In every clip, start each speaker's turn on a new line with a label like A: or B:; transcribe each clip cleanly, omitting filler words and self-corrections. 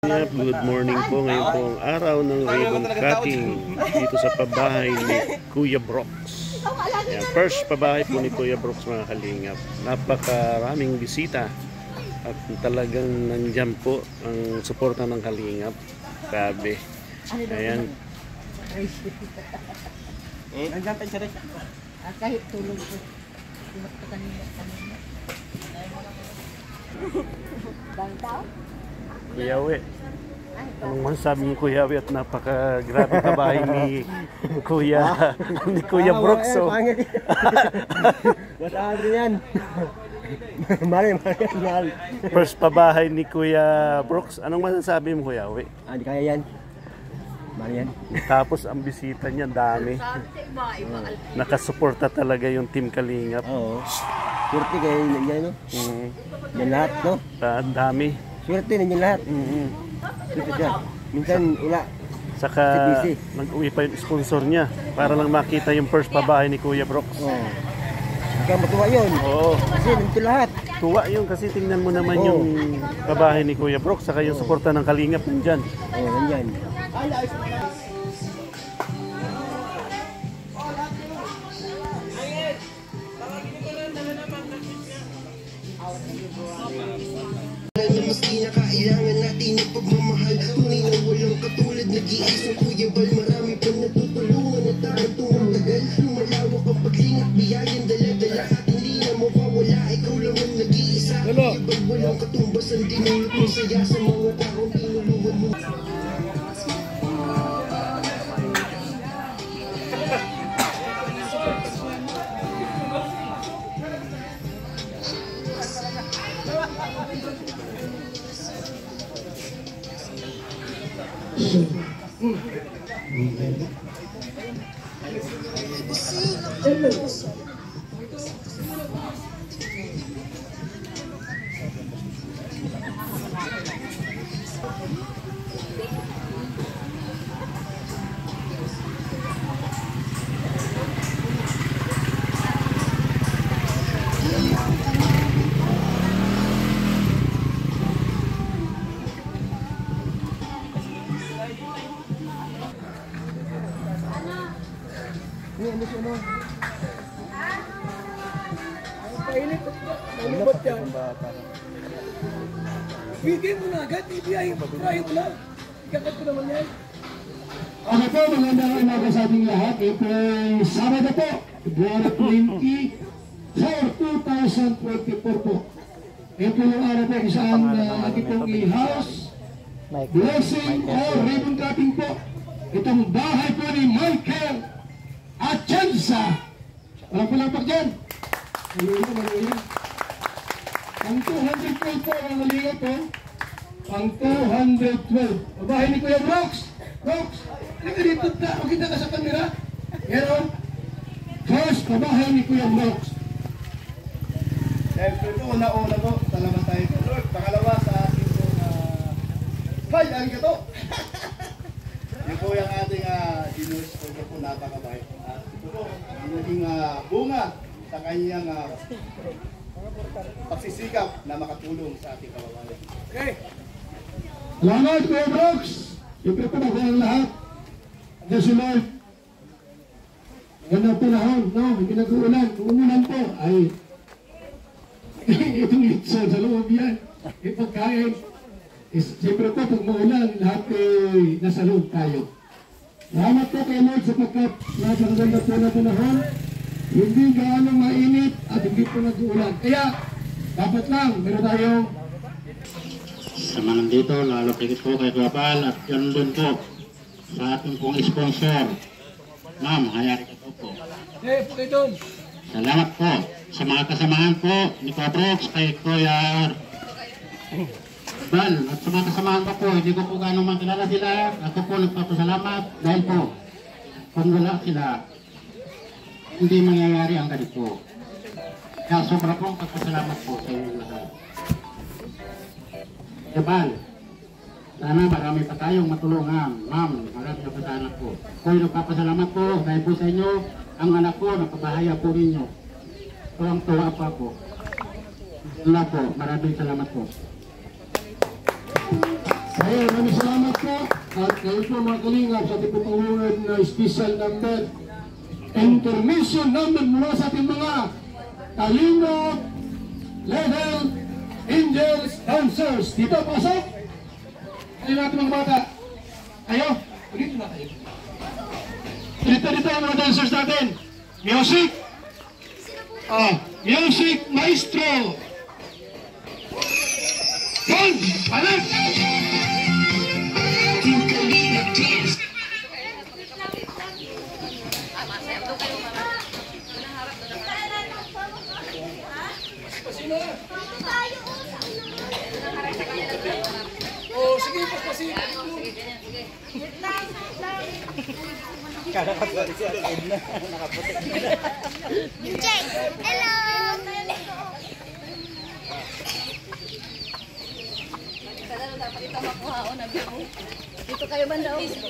A: Good morning po. Ngayon po ang araw ng ribbon cutting dito sa pabahay ni Kuya Brooks. Ayan, first pabahay po ni Kuya Brooks, mga kalingap. Napakaraming bisita at talagang nandyan po ang suporta ng kalingap. Grabe. Ayan.
B: Nandyan tayo siya rin.
C: Kahit tulog po. Bangtaw?
A: Kuya We, anong masasabi mo, Kuya We, at napakagrabe kabahay ni Kuya Brooks. So.
B: Masaan rin yan. Mahal.
A: First pabahay ni Kuya Brooks. Anong masasabi mo, Kuya We?
B: Di kaya yan. Mahal yan.
A: Tapos ang bisita niya dami. Nakasuporta talaga yung Team Kalingap.
B: Oo. Swerte kayo yan, no? Yan lahat, no?
A: Ang dami.
B: Swerte nandiyan lahat. Swerte dyan. Minsan wala.
A: Saka nag-uwi pa yung sponsor niya para lang makita yung first pabahay ni Kuya Brooks.
B: Oo. Ikaw matuwa yun.
A: Oo.
B: Kasi nandito lahat.
A: Tuwa yun kasi tingnan mo naman yung pabahay ni Kuya Brooks saka yung suporta ng Kalingap nandyan.
B: Oo, nandyan.
D: Maski na kailangan natin ng pagmamahal. Tunay na walang katulad, nag-iisang Kuya Bal. Marami pa natutulungan at takang tumatagal. Lumalawak ang paglingat, biyayan dala-dala. Ating lina mawawala, ikaw lang ang nag-iisa. Kuya Bal, walang katumbasan, dinulot mo saya sa mga taong tinulungan mo.
E: Malibot yan. Bigay mo na agad, ibiyahin mo lang. Ikakat ko naman yan.
F: Okay po, magandang umaga sa ating lahat. Ito ay Sabado po, Buwan 24, 2024 po. Ito yung araw po isang ating pong i-house, blessing o ribbon cutting po. Itong bahay po ni Michael Atienza. Walang palapak dyan. Maluhin. Ang 212 po ang naligat po. Ang 212. Bahay ni Kuya Brooks. Brooks, nakalipot na. Makita ka sa kamera. Yan o. First, pabahay ni Kuya Brooks.
G: Siyempre po, una-una po, salamat tayo po, Lord. Pangalawa sa ating po na ay, arigato! Yan po yung ating dinus po niya po napakabait. At ito po, yung naging bunga sa kanyang pagsisikap na makatulong sa ating kawawalan.
E: Okay.
F: Salamat Kuya Brooks. Siyempre po nakuha ang lahat. Diyan si Lord. Magandang panahon, no? Hindi nag-uulan. Kung umulan po, ay itong litson sa loob yan. Ipagkain. Siyempre po, pag maulan, lahat ay nasa loob tayo. Salamat po kay Lord sapagkat napakaganda po na panahon. Hindi gaano mainit at hindi po nag-uulan. Kaya, dapat lang, meron tayong
H: sama nandito, lalo pigit po kay Global at yun din po sa ating pong sponsor. Ma'am, hayari ka po.
E: Eh, po kayo doon.
H: Salamat po sa mga kasamahan po ni Kuya Brooks, kay Kuya Bal at sa mga kasamahan ko po, hindi ko po gano'ng makilala sila. Ako po nagpapasalamat dahil po kung wala sila, hindi mangyayari ang ganito. Kaya sobra pong pagpasalamat po sa inyong lahat. Jabal, sana marami pa tayong matulungan. Ma'am, marami na pasalamat po. Ko'y nagpapasalamat po dahil po sa inyo, ang anak ko, napabahaya po ninyo. Tuwang-tuwa pa po. Yun lang po, maraming salamat po.
F: Ayan, maraming salamat po. At kayo po mga kalingap sa ating pupulungan na special number. Intermission number mula sa ating mga kalingap level angels dancers. Dito, pasok. Ayun natin mga bata. Kayo, dito na kayo. Dito ang mga dancers natin. Music. Music maestro. One, balik.
E: Oh, sige, paspasi.
C: Dito kayo banda.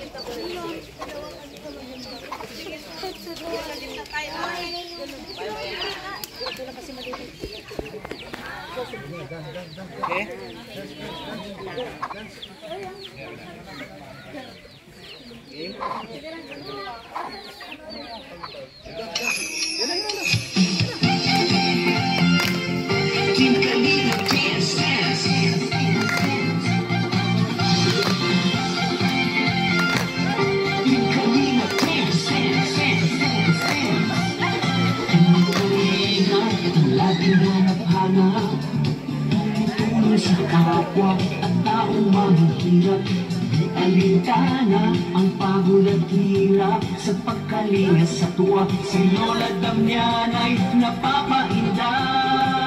I: Laging hanap-hanap, tulong sa kapwa at taong mahihirap. Di alintana ang pagod at hirap sa pagkalinga sa tuwa. Si Lola Damian ay napapaindah.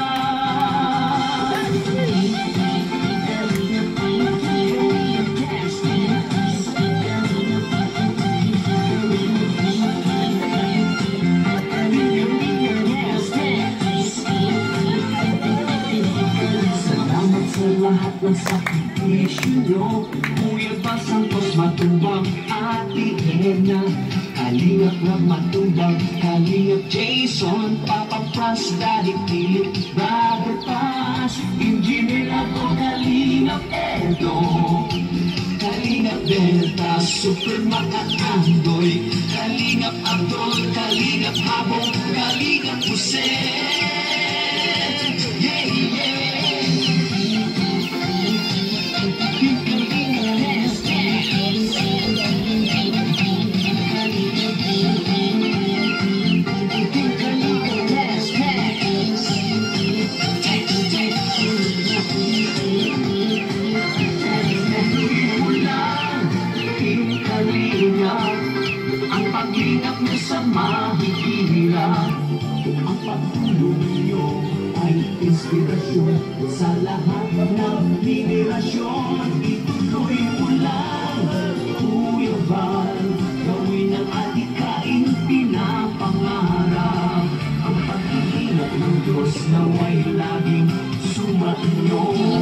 I: Lahat ng sakripisyo nyo, Kuya Bal Santos Matubang, Ate Edna, Kalingap Rob Matubang, Kalingap Jason, Papa Franz, Daddy Philip, Brother Paz, Engineer ako, Kalingap Edo, Kalingap Delta, Super Makatandoy, Kalingap Abdol, Kalingap Habong, Kalingap Jose. Yeah, yeah. Ang paglingap mo sa mahihirap, ang pagtulong niyo ay inspirasyon sa lahat ng henerasyon. Ituloy mo lang, Kuya Bal, gawin ang adikain pinapangarap. Ang paglingap ng Diyos naway laging sumainyo.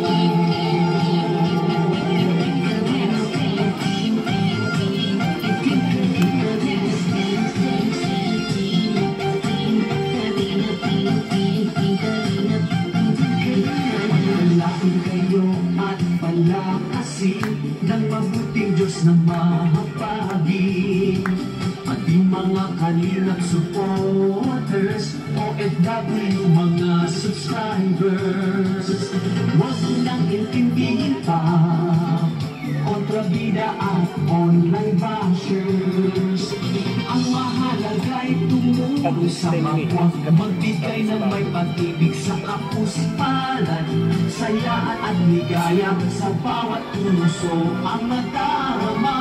I: Ng mabuting Diyos na mahapagin, pati mga kalingap supporters, OFW mga subscribers. Huwag nang intindihin pa kontrabida at online bashers. Ang mahalaga'y tumulong sa mapwa, magbigay ng may pag-ibig sa kapuspalan, saya at ligaya sa bawat puso ang nadarama.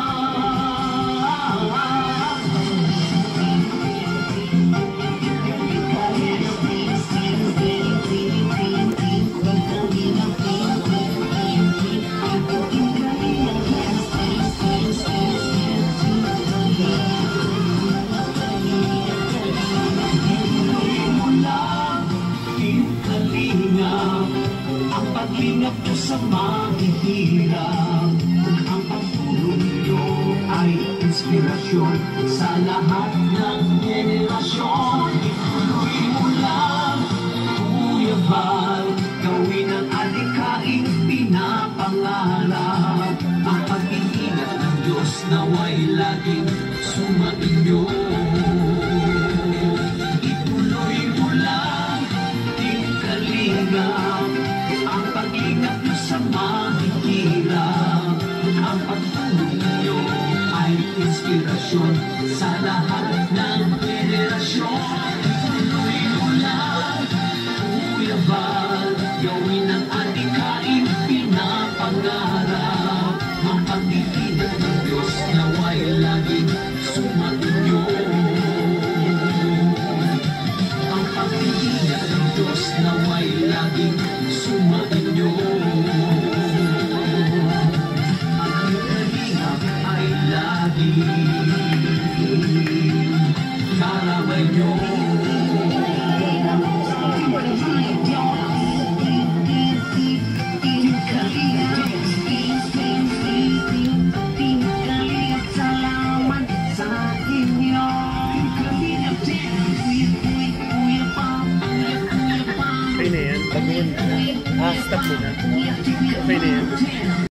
I: Ang paglingap ko sa mahihirap, ang pagtulong niyo ay inspirasyon sa lahat ng henerasyon. Ituloy mo lang, Kuya Bal, gawin ang adikaing pinapangarap. Diyos nawa'y laging sumainyo. Ituloy mo lang, Team Kalingap, ang pag-ingat nyo sa mahihirap. Ang pagtulong nyo ay inspirasyon sa lahat ng henerasyon. Ituloy mo lang, Kuya Bal, gawin ang adikain pinapangarap. Ang pagtitinig ng Diyos nawa'y laging sumainyo. Ang pagtitinig ng Diyos nawa'y laging sumainyo. Ang kalingap ay laging karamay nyo.
A: Okay na yan. Pag-un. Stop mo na. Okay na yan.